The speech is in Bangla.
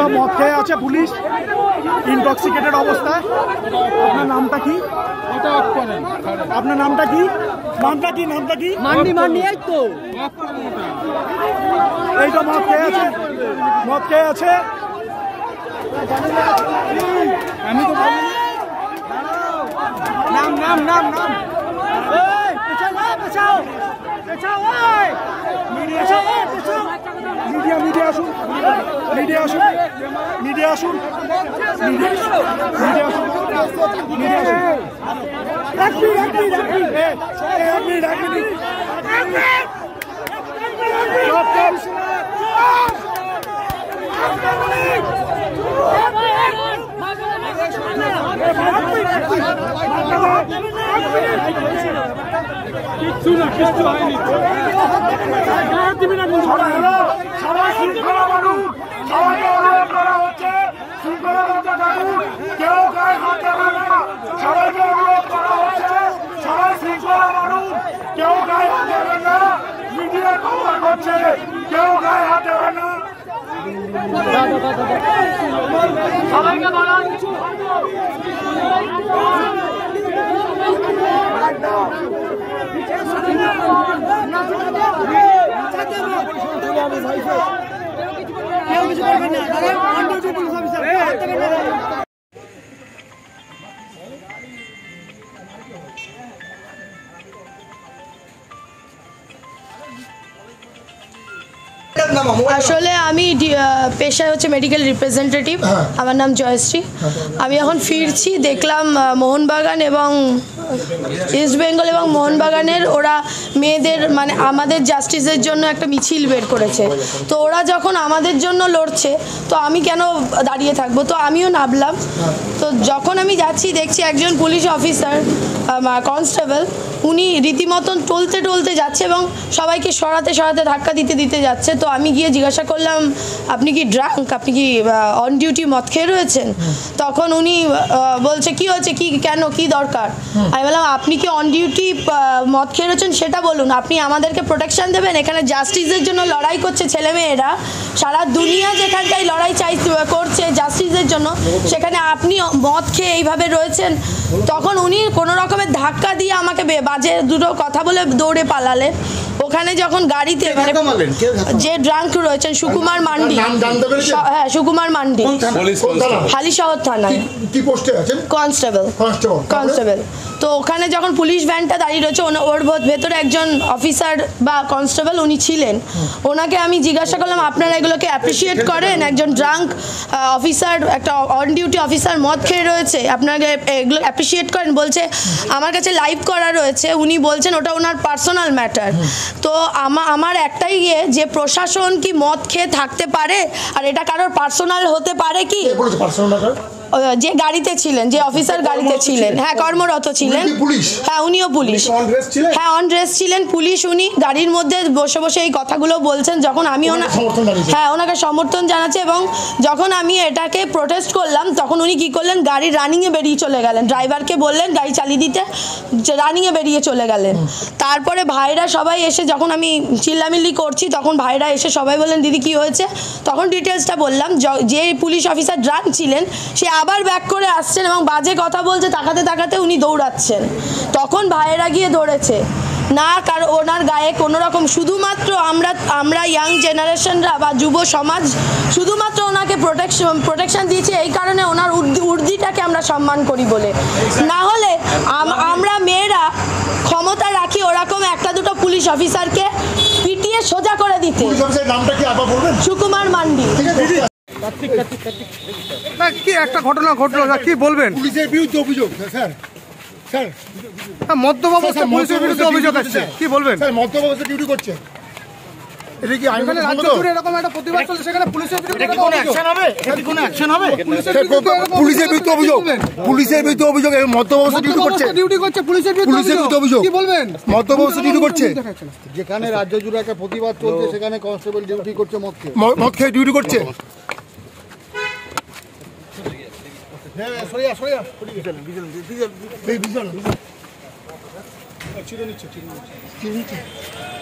মদ খেয়ে আছে পুলিশ ইনটক্সিকেটেড অবস্থায়। আপনার নামটা কি? আপনার নামটা কি? নামটা কি? নামটা কি? মান্ডি মান্ডি। এই তো এই তো মদ খেয়ে আছে, মদ খেয়ে আছে। আমি তো নাম নাম নাম নাম মিডিয়া মিডিয়া আসুন, মিডিয়া আসুন, মিডিয়া আসুন, মিডিয়া আসুন, মিডিয়া আসুন। এক মিনিট, এক মিনিট, এক মিনিট, এক মিনিট, এক মিনিট। আসলে আমি পেশায় হচ্ছে মেডিকেল রিপ্রেজেন্টেটিভ। আমার নাম জয়শ্রী। আমি এখন ফিরছি, দেখলাম মোহনবাগান এবং ইস্ট বেঙ্গল এবং মোহনবাগানের ওরা মেয়েদের মানে আমাদের জাস্টিসের জন্য একটা মিছিল বের করেছে। তো ওরা যখন আমাদের জন্য লড়ছে তো আমি কেন দাঁড়িয়ে থাকবো, তো আমিও নামলাম। তো যখন আমি যাচ্ছি দেখছি একজন পুলিশ অফিসার কনস্টেবল উনি রীতিমতন টলতে টলতে যাচ্ছে এবং সবাইকে সরাতে সরাতে ধাক্কা দিতে দিতে যাচ্ছে। তো আমি গিয়ে জিজ্ঞাসা করলাম আপনি কি ড্রাঙ্ক, আপনি কি অন ডিউটি মদ খেয়ে রয়েছেন? তখন উনি বলছে কি হয়েছে, কি কেন, কি দরকার? আমি বললাম আপনি কি অন ডিউটি মদ খেয়ে রয়েছেন সেটা বলুন, আপনি আমাদেরকে প্রোটেকশন দেবেন। এখানে জাস্টিসের জন্য লড়াই করছে ছেলেমেয়েরা, সারা দুনিয়া যেখানটায় লড়াই করছে জাস্টিসের জন্য, সেখানে আপনি মদ খেয়ে এইভাবে রয়েছেন। তখন উনি কোনো রকমের ধাক্কা দিয়ে আমাকে বাজে দুটো কথা বলে দৌড়ে পালালেন। ওখানে যখন গাড়িতে যে ড্রাঙ্ক রয়েছেন সুকুমার মান্ডি, হ্যাঁ সুকুমার মান্ডি, হালিশহর থানায় কনস্টেবল। কনস্টেবল তো ওখানে যখন পুলিশ ভ্যানটা দাঁড়িয়ে রয়েছে ওর ভেতরে একজন অফিসার বা কনস্টেবল উনি ছিলেন। ওনাকে আমি জিজ্ঞাসা করলাম আপনারা এগুলোকে অ্যাপ্রিসিয়েট করেন? একজন ড্রাঙ্ক অফিসার, একটা অন ডিউটি অফিসার মদ খেয়ে রয়েছে, আপনাকে এগুলো অ্যাপ্রিসিয়েট করেন? বলছে আমার কাছে লাইভ করা রয়েছে, উনি বলছেন ওটা ওনার পার্সোনাল ম্যাটার। তো আমার একটাই যে প্রশাসন কি মদ খেয়ে থাকতে পারে? আর এটা কারোর পার্সোনাল হতে পারে কি? যে গাড়িতে ছিলেন, যে অফিসার গাড়িতে ছিলেন, হ্যাঁ কর্মরত ছিলেন, হ্যাঁ উনিও পুলিশ, হ্যাঁ অন ড্রেস ছিলেন পুলিশ। উনি গাড়ির মধ্যে বসে বসে এই কথাগুলো বলছেন। যখন আমি হ্যাঁ ওনাকে সমর্থন জানাচ্ছি এবং যখন আমি এটাকে প্রোটেস্ট করলাম তখন উনি কি করলেন, গাড়ি রানিংয়ে বেরিয়ে চলে গেলেন। ড্রাইভারকে বললেন গাড়ি চালিয়ে দিতে, রানিংয়ে বেরিয়ে চলে গেলেন। তারপরে ভাইরা সবাই এসে যখন আমি চিল্লামিল্লি করছি তখন ভাইরা এসে সবাই বললেন দিদি কি হয়েছে? তখন ডিটেলসটা বললাম। যে পুলিশ অফিসার ড্রাঙ্ক ছিলেন সে আবার ব্যাক করে আসছেন এবং বাজে কথা বলছে, তাকাতে তাকাতে উনি দৌড়াচ্ছেন। তখন ভাইয়েরা গিয়ে ধরেছে না, কারণ ওনার গায়ে কোনো রকম, শুধুমাত্র আমরা ইয়াং জেনারেশনরা বা যুব সমাজ শুধুমাত্র ওনাকে প্রোটেকশন দিয়েছি এই কারণে ওনার উর্দিটাকে আমরা সম্মান করি বলে। না হলে আমরা মেয়েরা ক্ষমতা রাখি ওরকম একটা দুটো পুলিশ অফিসারকে পিটিয়ে সোজা করে দিতে। সুকুমার মান্ডি। কি একটা ঘটনা ঘটলো, কি বলবেন? পুলিশের বিরুদ্ধে অভিযোগ স্যার, স্যার মদ্যপ অবস্থায় পুলিশের বিরুদ্ধে অভিযোগ আসছে, কি বলবেন? স্যার মদ্যপ অবস্থায় ডিউটি করছে, এটা কি আইন রাজ্য জুড়ে এরকম একটা প্রতিবাদ চলছে, সেখানে পুলিশের বিরুদ্ধে কোনো অ্যাকশন হবে? এটা কি কোনো অ্যাকশন হবে? পুলিশের বিরুদ্ধে অভিযোগ, পুলিশের বিরুদ্ধে অভিযোগ মদ্যপ অবস্থায় ডিউটি করছে, পুলিশের বিরুদ্ধে অভিযোগ, কি বলবেন? মদ্যপ অবস্থায় ডিউটি করছে, যেখানে রাজ্য জুড়ে একটা প্রতিবাদ চলছে সেখানে কনস্টেবল ডিউটি করছে মদ খেয়ে ডিউটি করছে। সরিয়া